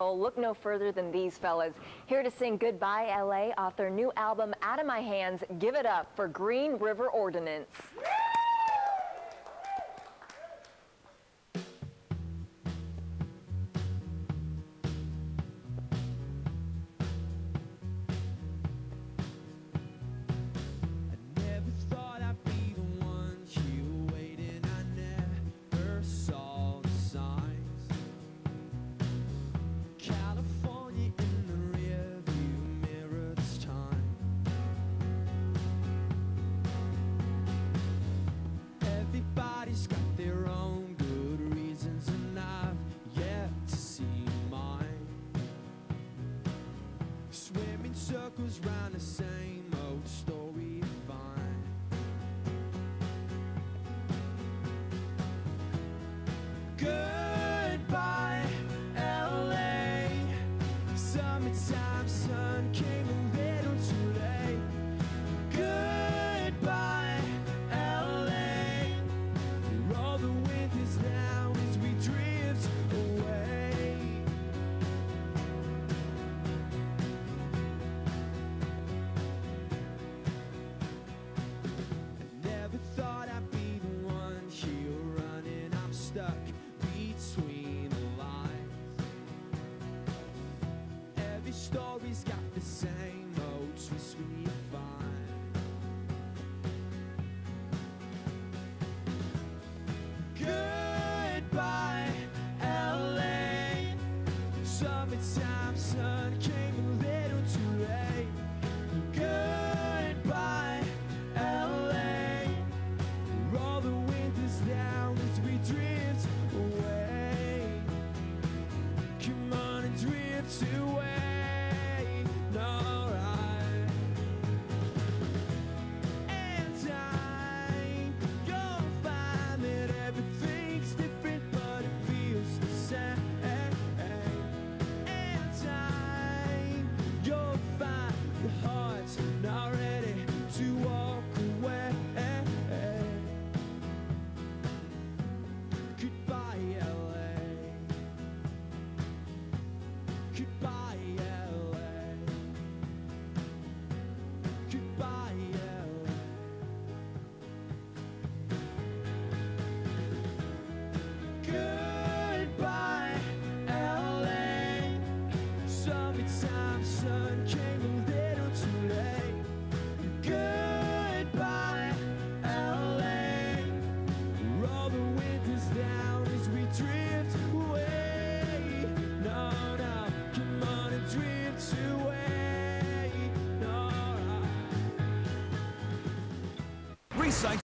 Well, look no further than these fellas. Here to sing Goodbye LA off their new album Out of My Hands. Give it up for Green River Ordinance. Everybody's got their own good reasons, and I've yet to see mine. Swimming circles round the same old story, fine. Goodbye, LA. Summertime sun came a little too late. Goodbye, down as we drift away. I never thought I'd be the one here running. I'm stuck between the lines. Every story's got the same old twist we find. Goodbye, LA. Summertime sun came a little too late. Goodbye, LA. Roll the windows down as we drift away. Come on and drift away. No, right. And time, you'll find that everything's different, but it feels the same. And time, you'll find your heart's not ready to walk away. Goodbye, LA. Goodbye, LA. Goodbye, LA. Goodbye, LA. Summertime sun came a little too late. Goodbye, LA. Roll the windows down as we drift away. No, no, come on and drift away. No, Recycle